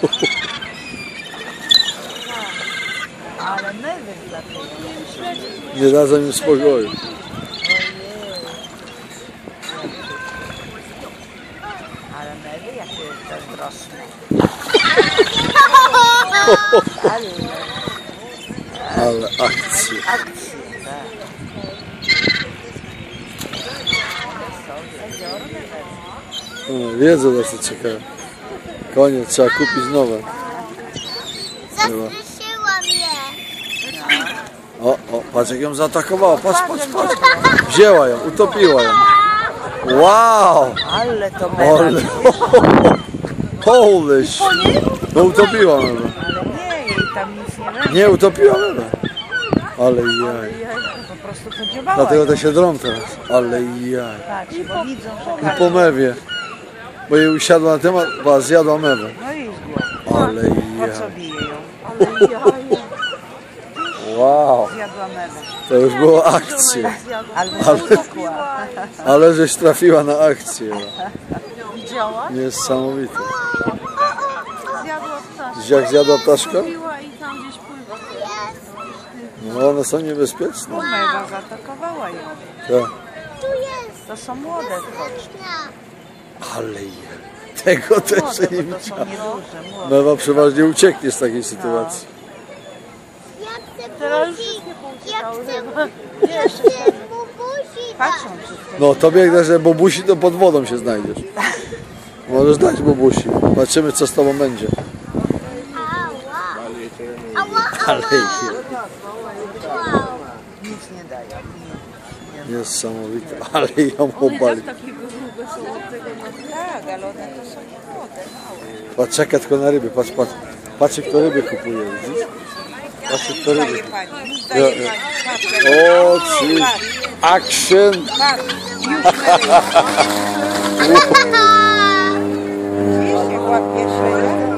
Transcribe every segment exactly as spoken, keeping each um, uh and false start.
Ale mewy dlatego. Nie dadzą im spokoju. Ale mewy jakie zazdrosne. Ale akcje. Akcje, tak. No, wiedzą na co czekają. Koniec, trzeba kupić nowe. Zastraszyłam je. O, o, patrz jak ją zaatakowała, patrz, patrz, patrz. Wzięła ją, utopiła ją. Wow! Ale to mewa. Ale... Holy shit! No utopiła mnie. Ale nie, jej tam nic nie będzie. Nie, utopiła mnie. Ale jaj. Po prostu podziałała. Dlatego te się drą teraz. Ale jaj. Patrz, bo widzą, że I każdy... po mewie. Bo jej usiadła na temat, bo zjadła mewę. No i zgłos. Ale Po co jaj. bije ją? Ale jaja. Wow. Zjadła mewę. To już było akcję. Albo Ale- utopiła. Ale żeś trafiła na akcję. Widziała? Niesamowite. Zjadła ptaszka. Jak zjadła ptaszka? Piła i tam gdzieś pływa. No one są niebezpieczne. Bo mewa zaatakowała ją. Tak. Tu jest. To są młode koczki. Ale je. Tego też Młode, nie bo to są widziałem. nieduże, młode. Mewa przeważnie ucieknie z takiej sytuacji. Ja chcę Teraz już buzi. wszystkie Ja pouciekały chcę, chyba. ja chcę buzi. Patrzą wszyscy. No tobie jak dasz bobusi, to pod wodą się znajdziesz. Możesz dać bobusi. Zobaczymy co z tobą będzie. Ała. Ała, Ale je. wow. Nic nie dają. Niesamowite. Ale ją obali. Takiego wesołego na Tak, ale one to są młode, małe. Patrz, czeka tylko na ryby. Patrz, patrz. Patrz kto ryby kupuje, widzisz? Patrz kto ryby. Daje pani, Ja, daje ja. pani. Patrz, O, czy... Action! patrz, już mewy. Wiesz, jak łapie szyję?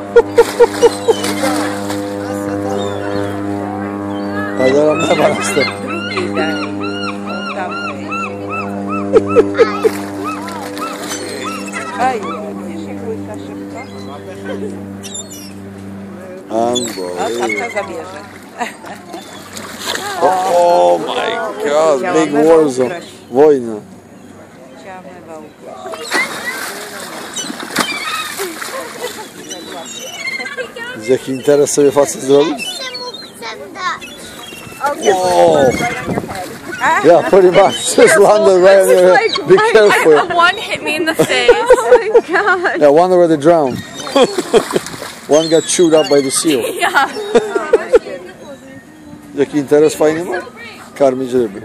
A zaraz mewa następna. Drugiej daje. Od tamtej. Aj, wiesz, jak łyka szybko? A Unbelievable. tamta zabierze. Oh my god, big war zone. Wojna. Chciała mewa ukraść. Z jaki interes sobie facet zrobił? Jeszcze mu chcę dać. Oh. Yeah, pretty much. Just landed right on your head. Be careful. One hit me in the face. Oh my god. Yeah, one already drowned. One got chewed up by the seal. Yeah. Jaki interes fajny ma? Karmić ryby.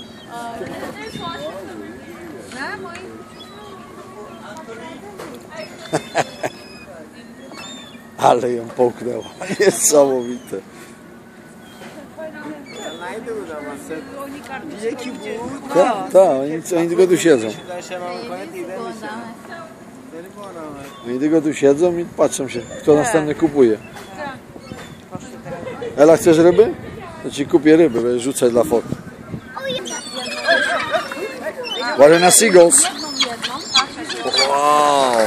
Ale ją połknęła. Niesamowite. Tak, tak, oni, oni tylko tu siedzą. Oni tylko tu siedzą i patrzą się, kto następny kupuje. Ela, chcesz ryby? To ci kupię ryby, będziesz rzucać dla fot. Uważaj na seagulls. Wow.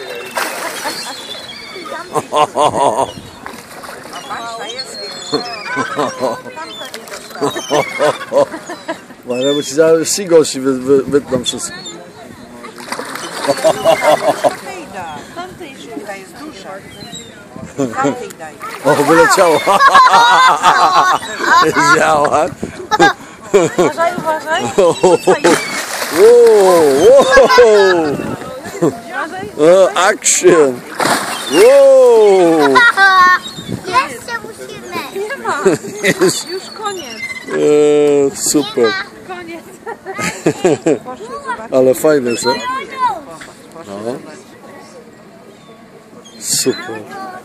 Uważaj, bo ci zaraz seagulls ci wy, wy, wytną wszystko. Tamtej da. Tamtej żółta jest dusza. Tamtej daj. O, wyleciało. Działa. Uważaj, uważaj. Wow, wow. O, action. Wow. Jeszcze musimy. Nie ma. Jest. Już koniec. E, super. Koniec. Poszły zobaczyć. Ale fajne, co? No. Super.